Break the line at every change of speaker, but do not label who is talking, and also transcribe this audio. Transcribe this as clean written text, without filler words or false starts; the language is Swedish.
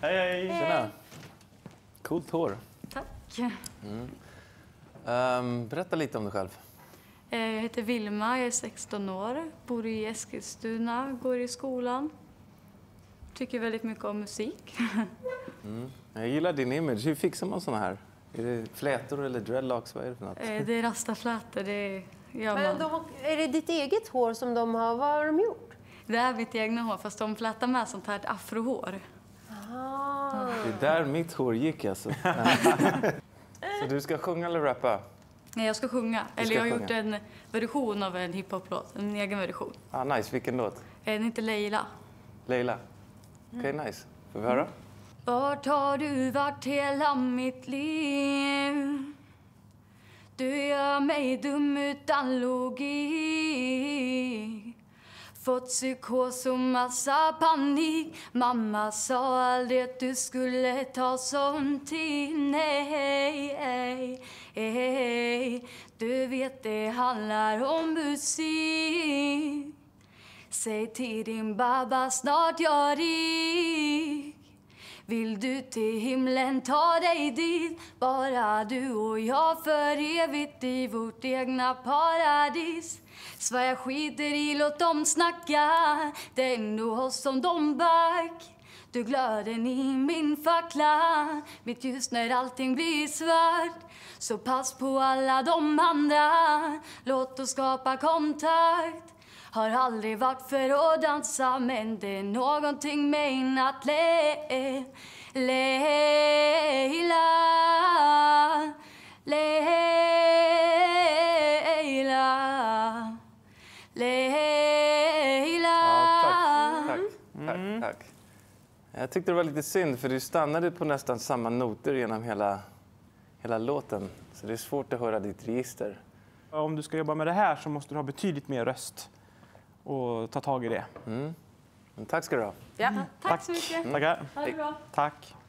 Hej, hej.
Tjena. Coolt hår.
Tack.
Berätta lite om dig själv.
Jag heter Vilma, jag är 16 år, bor i Eskilstuna, går i skolan. Tycker väldigt mycket om musik.
Jag gillar din image. Hur fixar man såna här? Är det flätor eller dreadlocks? Vad är det för något?
Det är rastaflätor, det gör
Men
man.
är det ditt eget hår som de har, vad har de gjort?
Det är mitt egna hår, fast de flätar med sånt här afrohår.
Det är där mitt hår gick alltså. Så du ska sjunga eller rappa?
Nej, jag ska sjunga.
Du
Eller
ska
jag har
sjunga.
gjort en version av en hiphop-låt, en egen version.
Nice. Vilken låt?
Den heter Leila.
Leila? Okej, nice. Får vi höra?
Vart har du varit hela mitt liv? Du gör mig dum utan logik. Fått psykos och massa panik. Mamma sa aldrig att du skulle ta sån tid. Nej, du vet det handlar om musik. Säg till din babba snart jag är rik. Vill du till himlen ta dig dit? Bara du och jag för evigt i vårt egna paradis. Svär jag skiter i, låt dem snacka. Det är ändå oss som de back. Du glöden i min fackla. Mitt ljus när allting blir svart. Så pass på alla de andra. Låt oss skapa kontakt. Har aldrig varit för att dansa, men det är någonting med en att Leila, Leila.
Tack. Jag tyckte det var lite synd, för du stannade på nästan samma noter genom hela låten. Så det är svårt att höra ditt register.
Om du ska jobba med det här så måste du ha betydligt mer röst och ta tag i det.
Men tack ska du ha.
Ja.
Tack så mycket.
Tackar.
Ha det bra.
Tack.